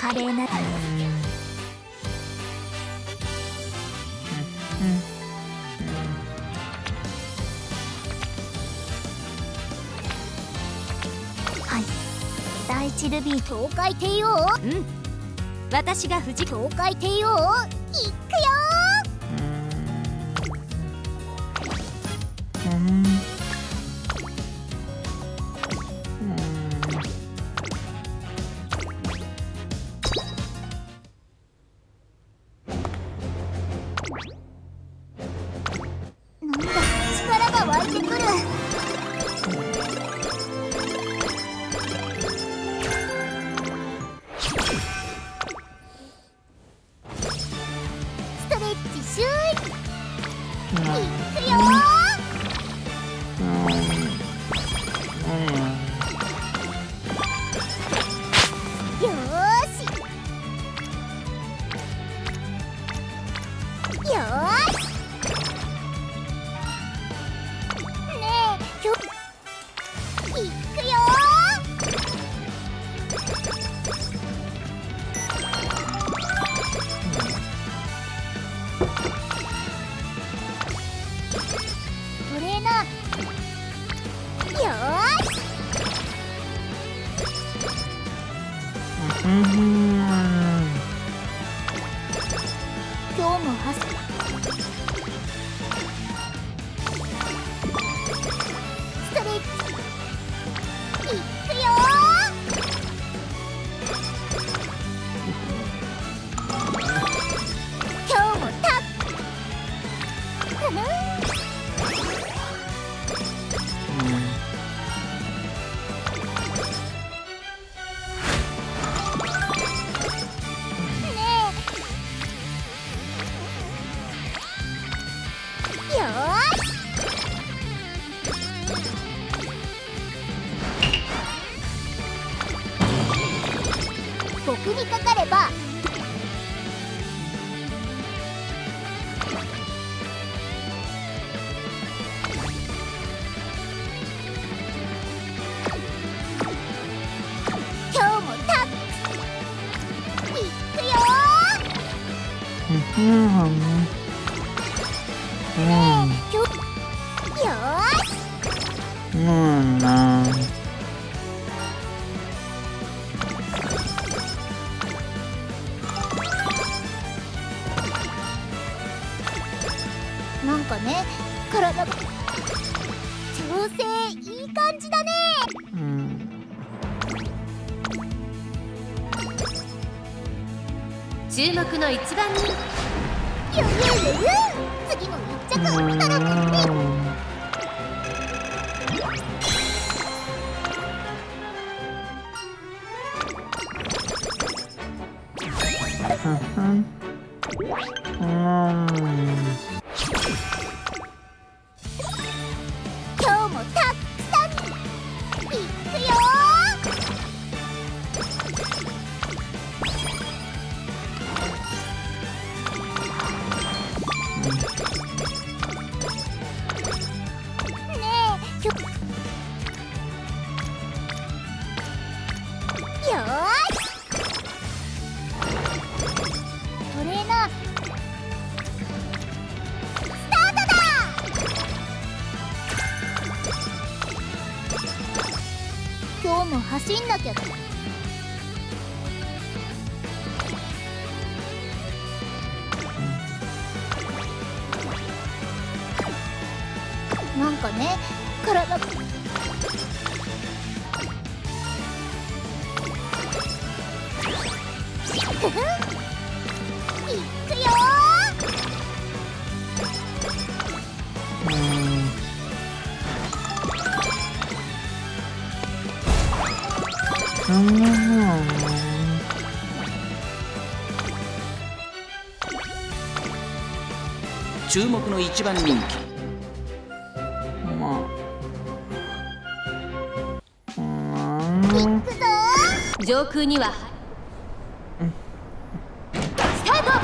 華麗な。はい、第一ルビー東海帝王。私が富士東海帝王。いくよ僕にかかれば今日もタッいくよよーしなんかね、体が調整いい感じだね。 注目の一番人ゆゆゆゆ次も一着頼むね。今日もたくさんいくよねえよーしトレーナースタートだ。今日も走んなきゃだ。なんかね、体がいくよ注目の一番人気行くぞ上空にはスタート。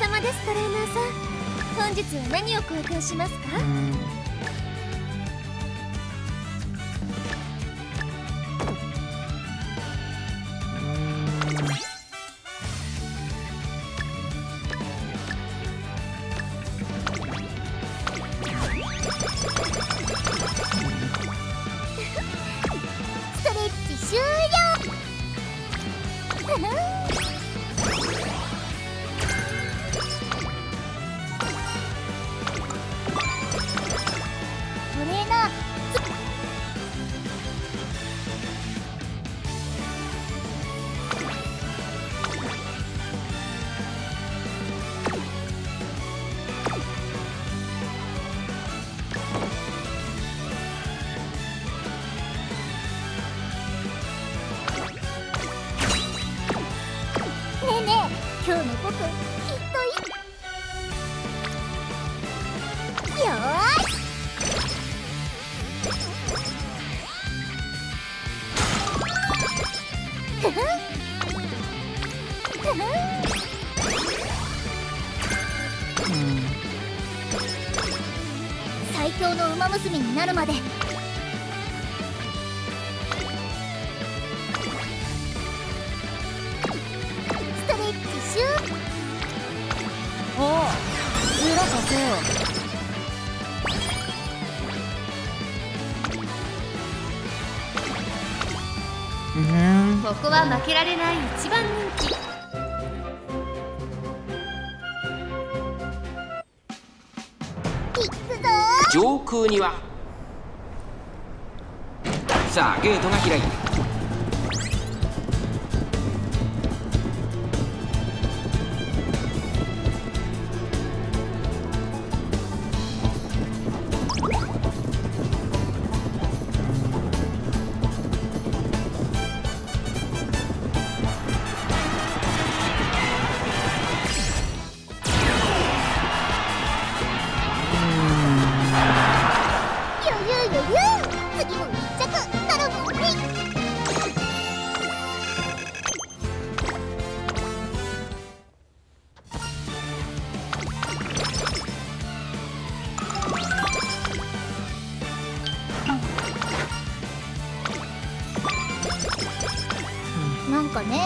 様です。トレーナーさん、本日は何を交換しますか？ストレッチ終了。トレーナーねえねえ、今日の僕きっとよーし。ふふんふふん。最強の馬娘になるまでストレッチシュー。 おお、裏かせよ。ここは負けられない一番人気。 いくぞ上空にはさあゲートが開いた。 余裕余裕。次も一着頼むね。なんかね、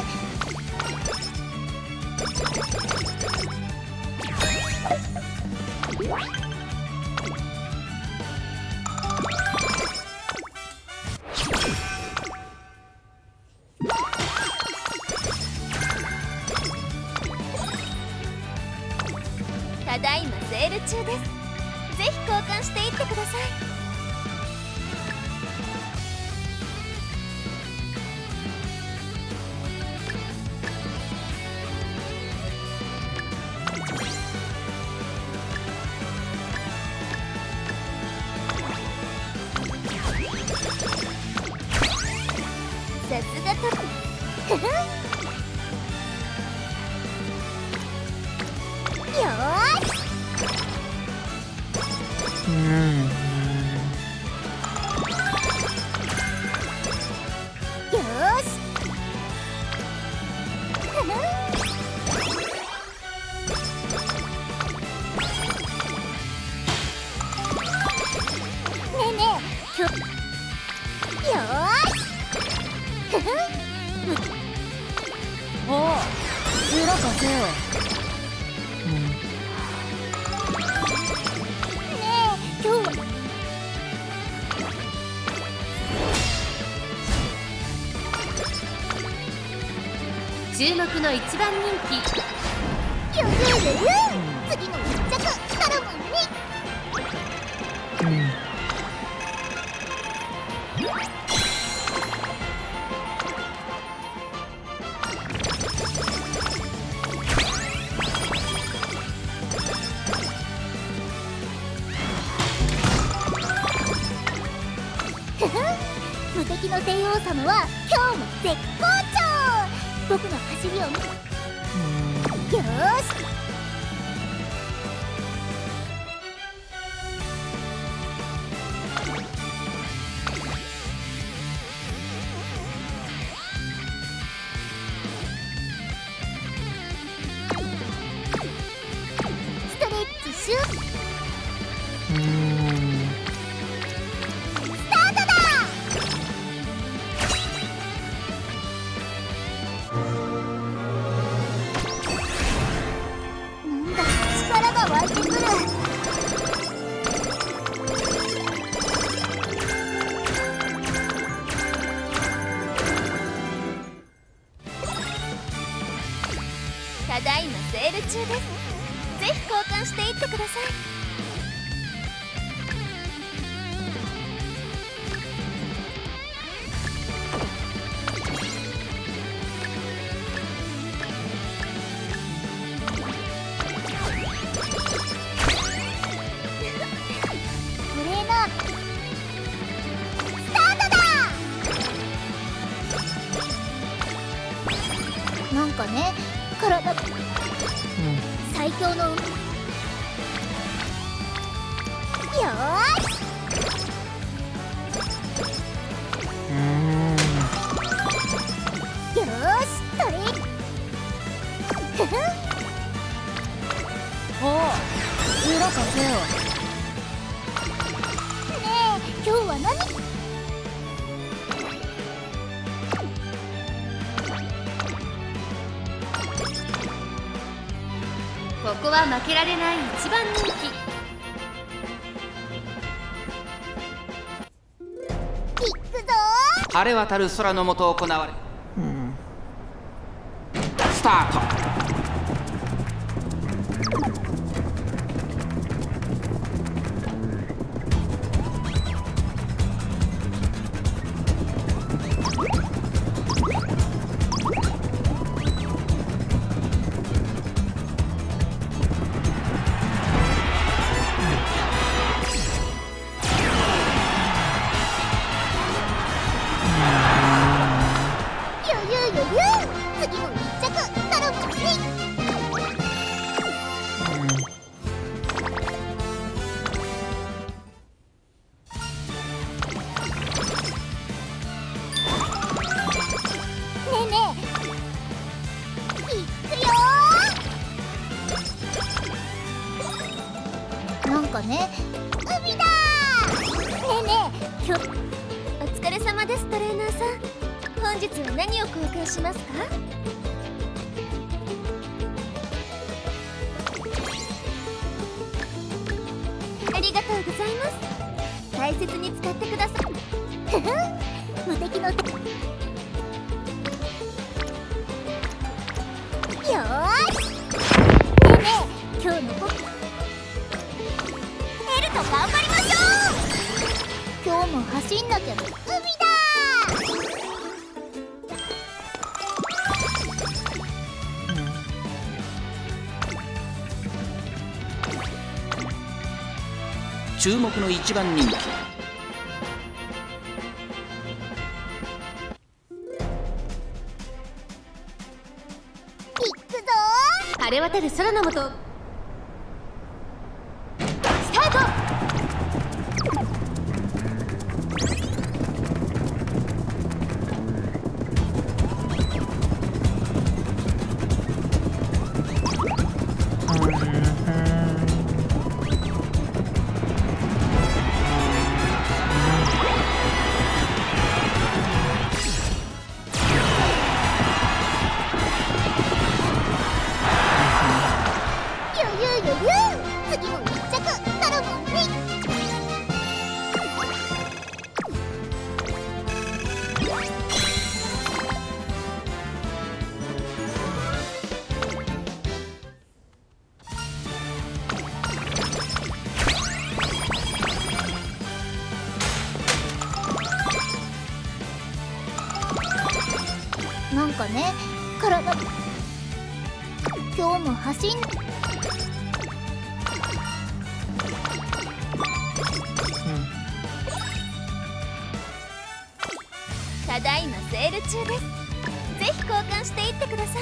ただいまセール中です。ぜひ交換していってください。さすがトップ。ふふん。よーし。よーし。ふふん。ねえねえ、よーし。ふふん。 おお、裏かせよ。 ねえ、今日は注目の一番人気。 余裕余裕。次も一着頼むね。ふふん。無敵の帝王様は今日も絶好調。僕の走りを見よーし。 が湧いてくる。 ただいまセール中です。ぜひ交換していってください。 トレーナースタートだ。なんかね、体最強のよーし。よーし、トレふふん。 おう、裏かせよ。 ねえ、今日は何？ ここは負けられない一番人気。 いくぞ晴れ渡る空の下行われスタート。 余裕余裕。次も一着頼むね。ねえねえ、いくよー。なんかね、海だー。ねえねえ、今日お疲れ様です、トレーナーさん。本日は何を交換しますか？ありがとうございます。大切に使ってください。 ふふん、無敵の手。よーし。ねえねえ、今日の僕エルと頑張りましょう。今日も走んなきゃ。海だ注目の一番人気ー。いくぞ晴れ渡る空の下スタート。 余裕余裕。次も一着頼むね。なんかね、体今日も走ん。 ただいまセール中です。ぜひ交換していってください。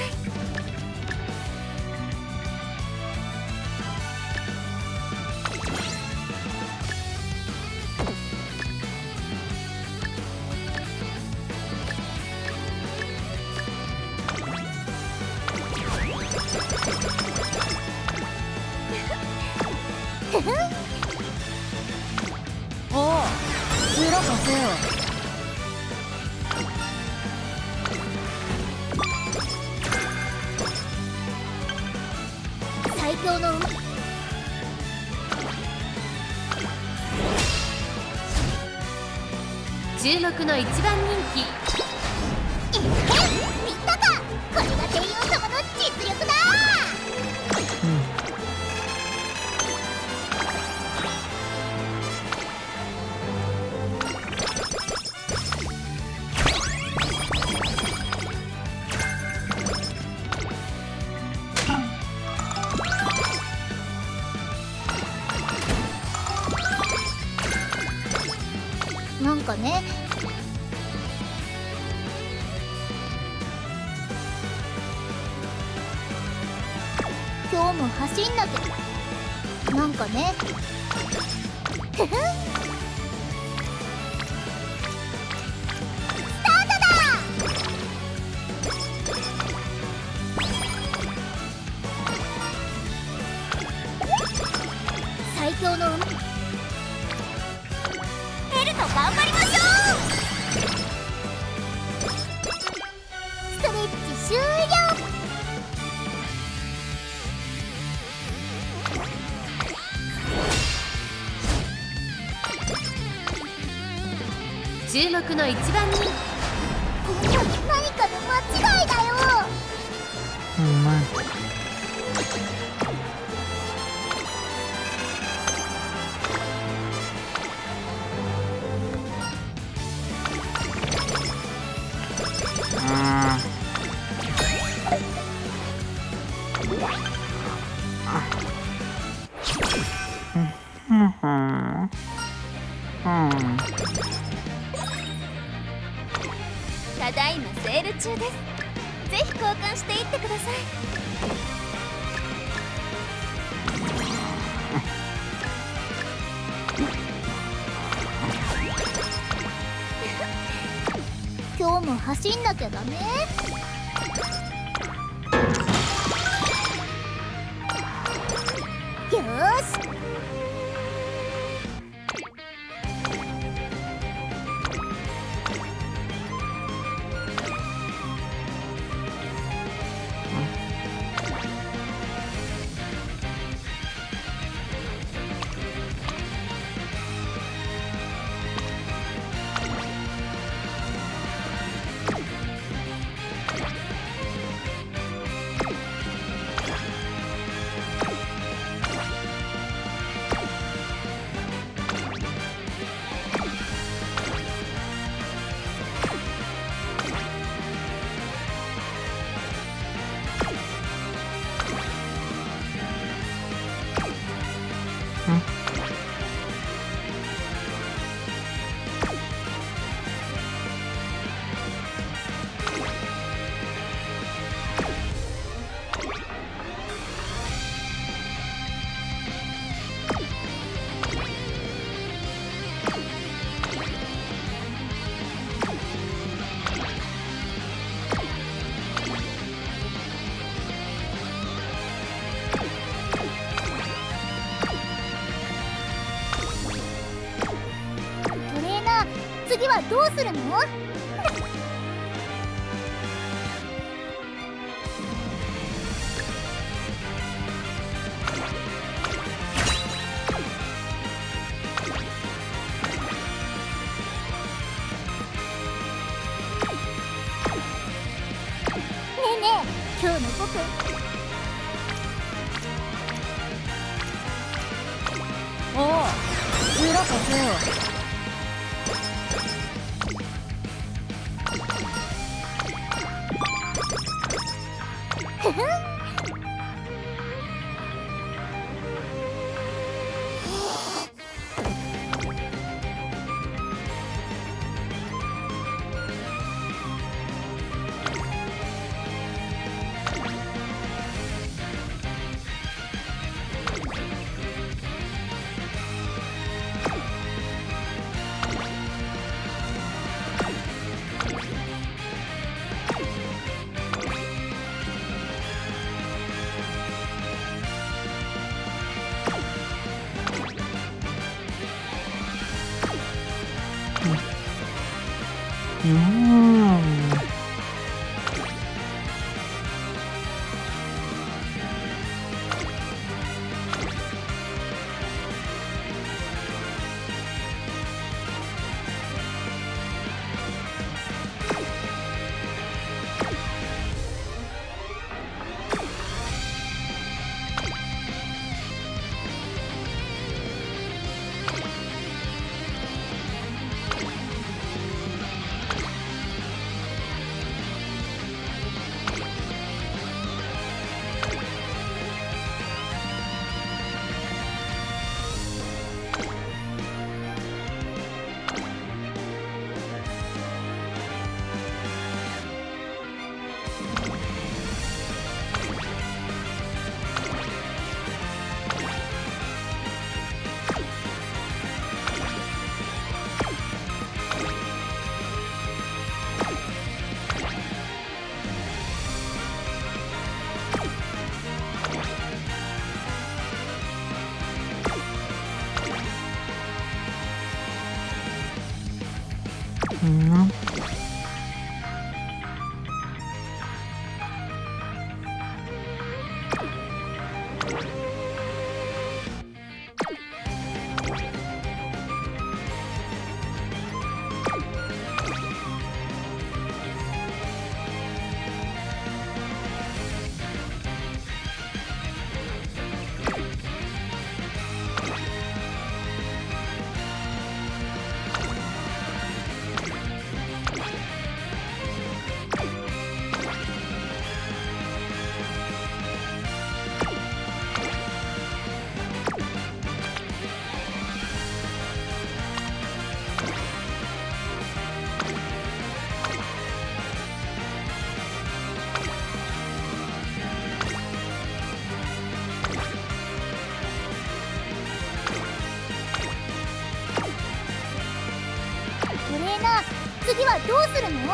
おう、裏かせよ。 最強の注目の一番人気。 見たか、これが帝王様の実力だ。なんかね、今日も走んなきゃ。なんかね。ふふん、スタートだ。最強の馬エルと頑張りましょう。ストレッチ終了。 注目の一番人気。 こんなに何かの間違いだよ。 ただいまセール中です。ぜひ交換していってください。 今日も走んなきゃダメ。よーし。次はどうするの？今日の僕、 おお、ずらかせよ。 ふふん。 トレーナー、次はどうするの？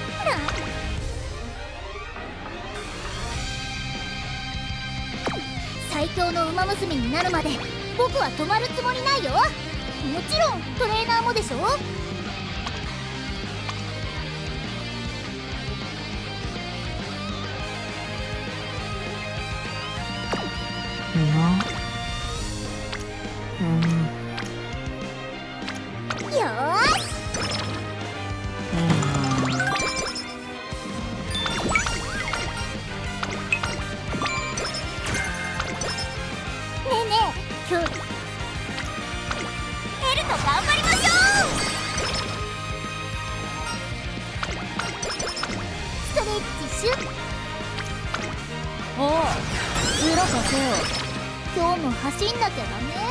最強の馬娘になるまで僕は止まるつもりないよ。もちろんトレーナーもでしょ。よーし。ねえねえ、今日ヘルと頑張りましょう。ストレッチシュッ。 おお、裏かせよ。 今日も走んなきゃダメ。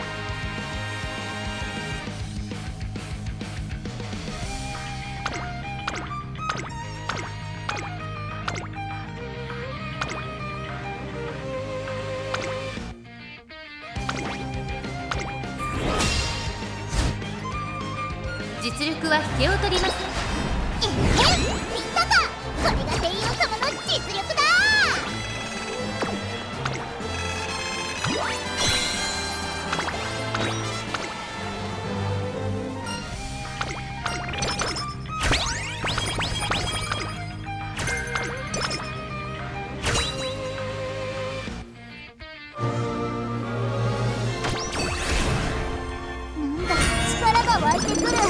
実力は引けを取ります。 みんながこれが帝王様の実力だ。なんだか力が湧いてくる。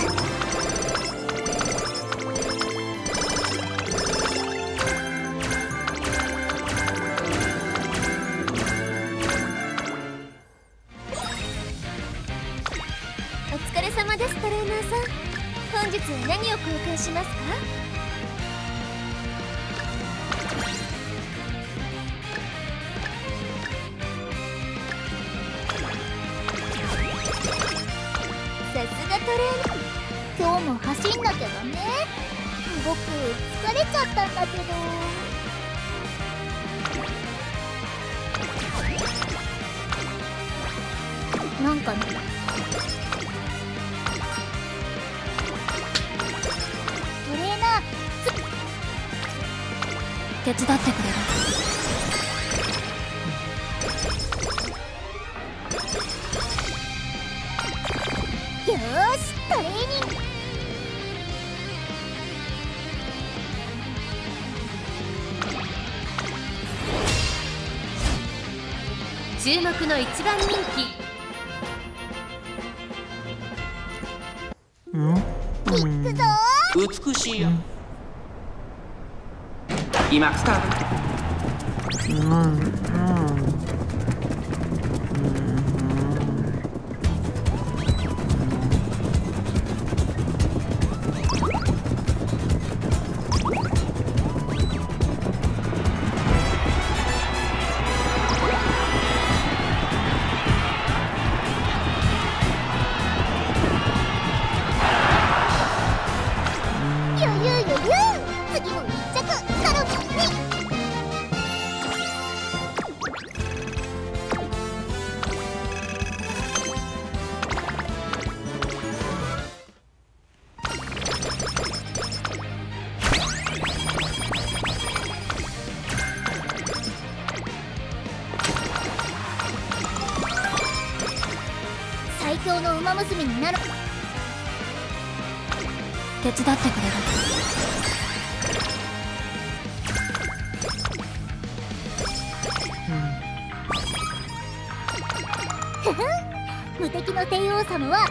お疲れ様です、トレーナーさん。本日は何を交換しますか？さすがトレーナー。 今日も走んなきゃダメ。僕疲れちゃったんだけど。なんかね、トレーナー手伝ってくれる？ よーし、トレーニング。 注目の一番人気。 いくぞー。 美しいよ。今スタート。 余裕余裕。次も1着頼むね。最強の馬娘になる。 手伝ってくれる？ ふふん、無敵の帝王様は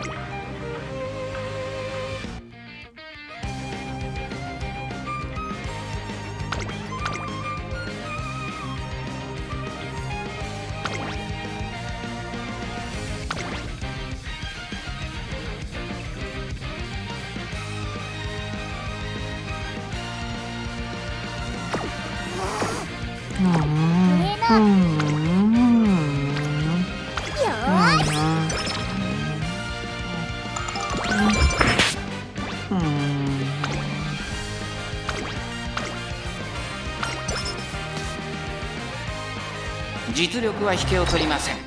実力は引けを取りません。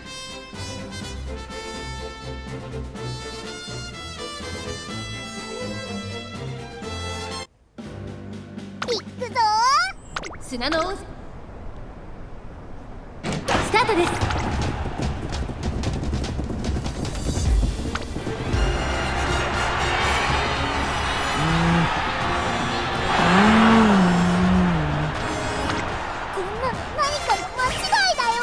行くぞ砂の王子、スタートです。 こんなの何かの間違いだ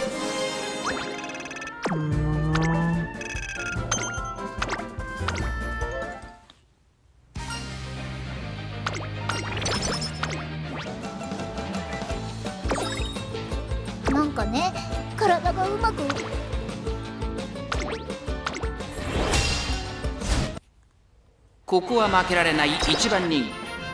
よ。なんかね、体がうまくここは負けられない一番人。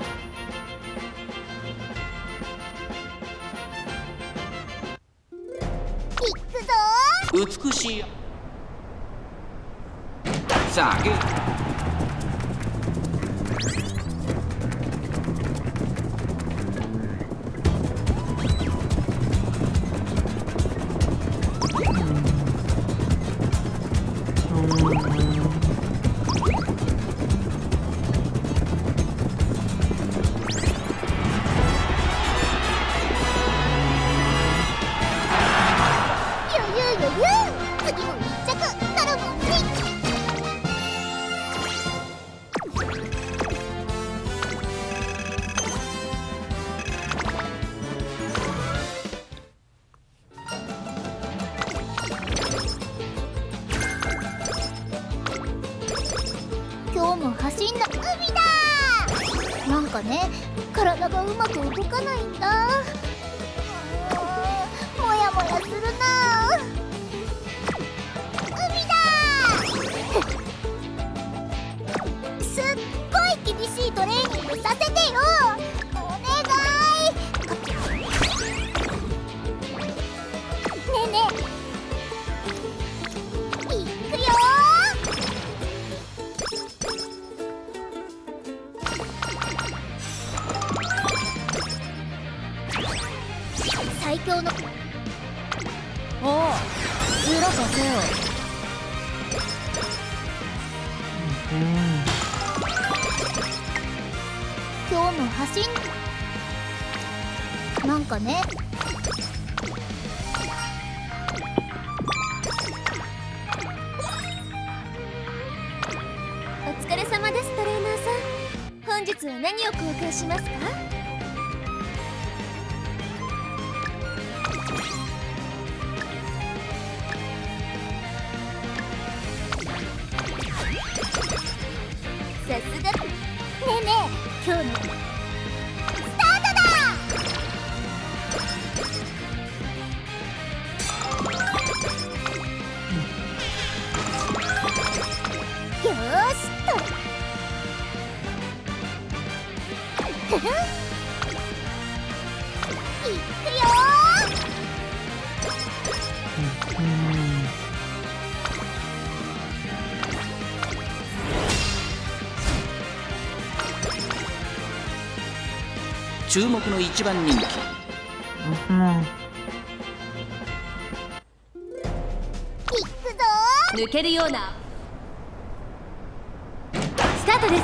行くぞ美しい。さあ、グー。 次も一着頼むね。今日も走んな海だ。なんかね、体がうまく動かないんだ。もやもやするな。すっごい厳しいトレーニングさせてよ。お願い。ねえねえ、いくよ。最強のおお、裏かせよ。 今日もなんかね、 お疲れ様です、トレーナーさん。本日は何を交換しますか？さすが。 ねえねえ、今日のスタートだ。よーしと。ふふん、いくよ注目の一番人気。 いくぞ抜けるようなスタートです。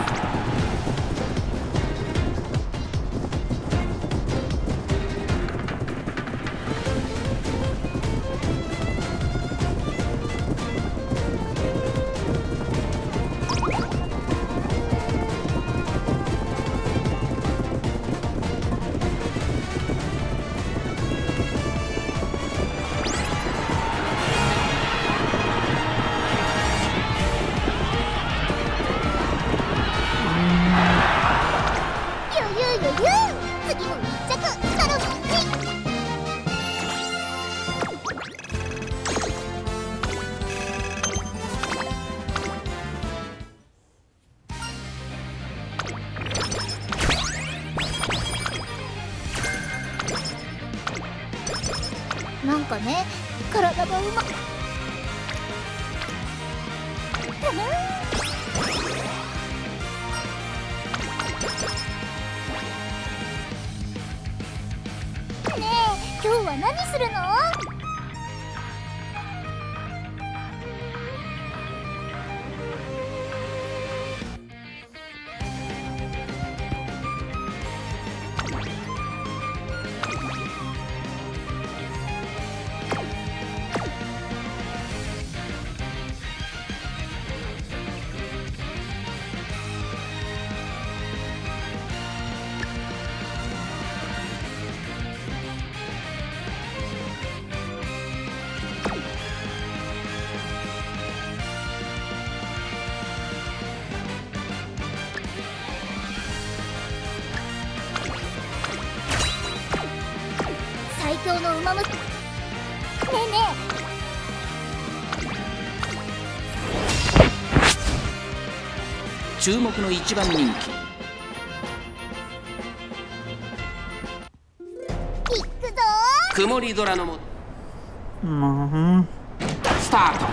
体がうまねえ、今日は何するの？最強の馬娘。ねえね注目の一番人気、 え、いくぞ曇り空のもスタート。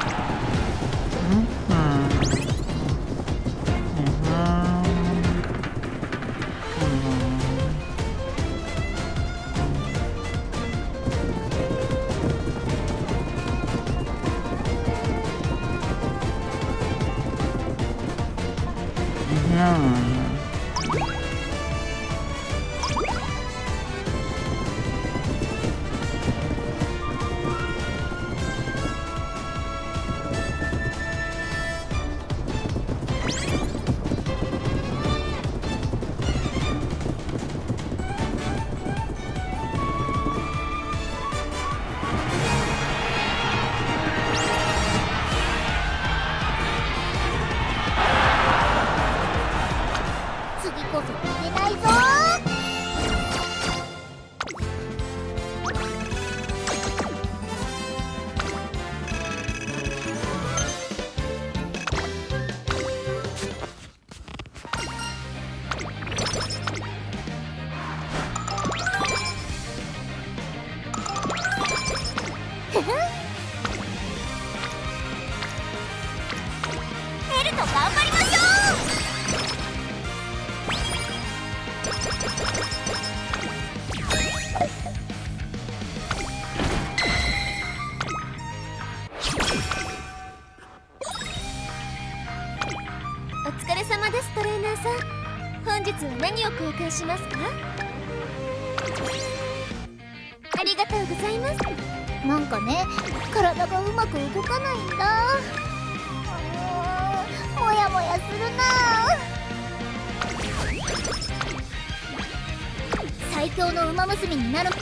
次こそ負けないぞふふんエルト頑張りましょお疲れ様です、トレーナーさん。本日は何を交換しますか？ありがとうございます。 う。なんかね、体がうまく動かないんだ。もやもやするな。最強の馬娘になる。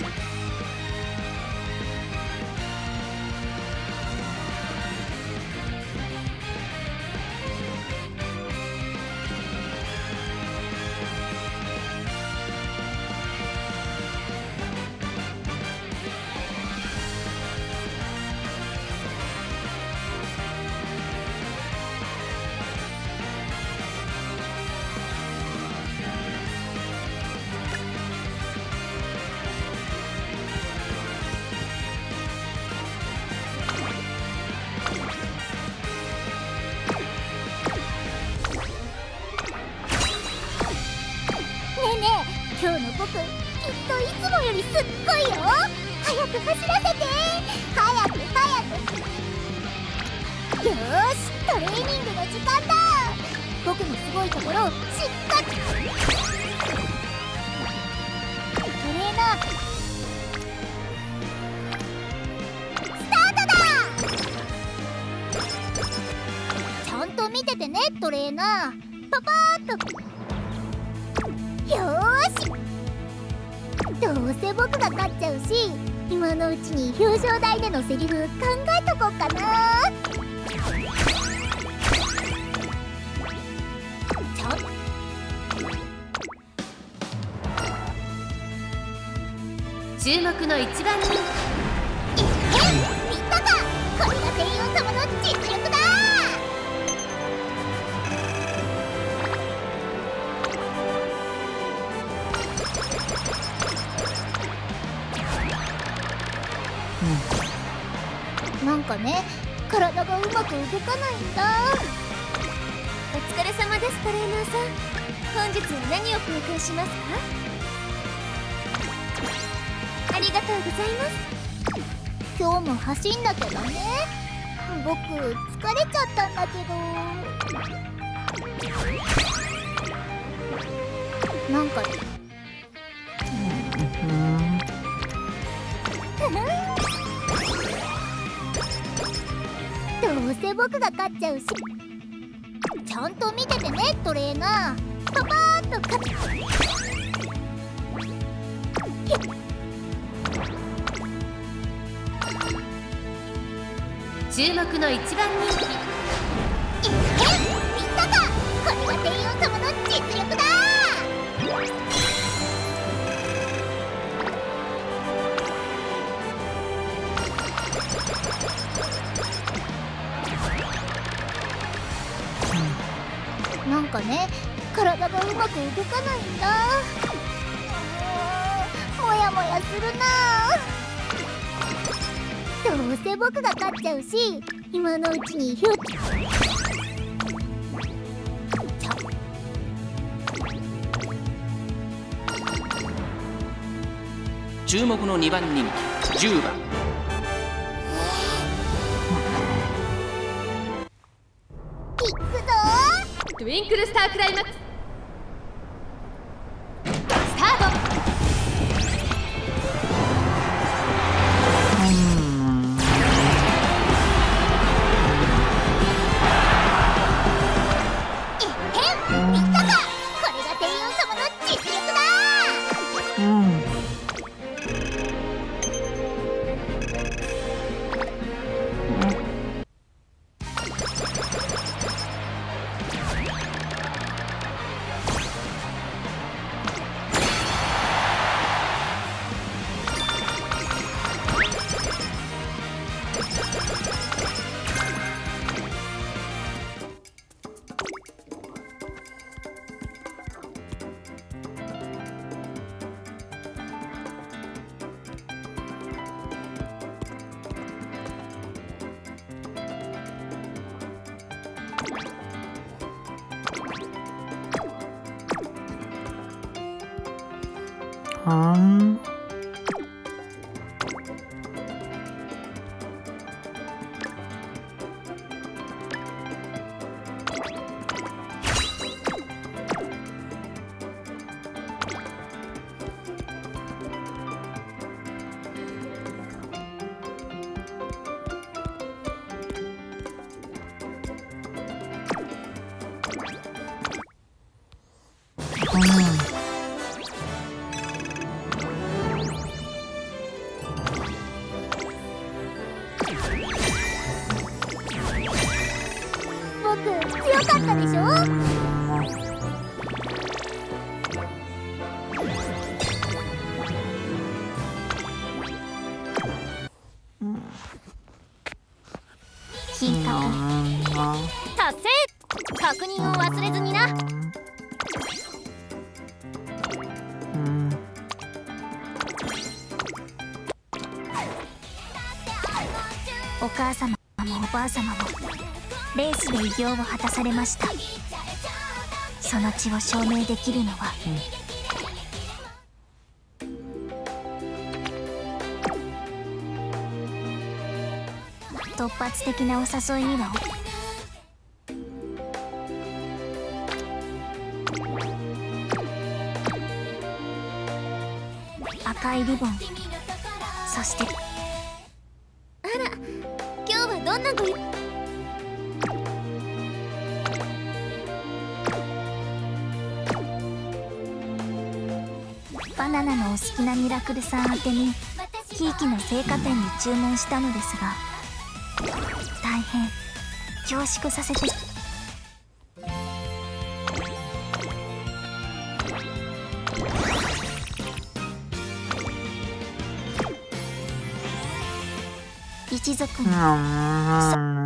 今日の僕、きっといつもよりすっごいよ。早く走らせて。早く早く。よーし、トレーニングの時間だ。僕のすごいところをしっかり。トレーナースタートだ。ちゃんと見ててね、トレーナー。パパーっと。よーし、どうせ僕が勝っちゃうし、今のうちに表彰台でのセリフ考えとこうかな。 注目の一番人気。 見たか、これが帝王様の実力だ。 なんかね、体がうまく動かないんだ。 お疲れ様ですトレーナーさん。本日は何を公開しますか？ありがとうございます。 今日も走んだけどね。僕疲れちゃったんだけど、なんかどうせ僕が勝っちゃうし、ちゃんと見ててねトレーナー。パパーっと勝つ。 注目の一番人気。 見たか、これが帝王様の実力だ。なんかね、体がうまく動かないんだ。もやもやするな。どうせ僕が勝っちゃうし、今のうちにヒュッ。 注目の2番人気10番。 いくぞトゥインクルスタークライマックススタート。 見たか、これが帝王様の実力だ。僕強かったでしょ。進化達成。確認を忘れずにな。お母様もおばあ様もレースで偉業を果たされました。その血を証明できるのは、突発的なお誘いには赤いリボン、そして今日はどんなごバナナのお好きなミラクルさん宛てにひいきの青果店に注文したのですが、大変恐縮させて。一族に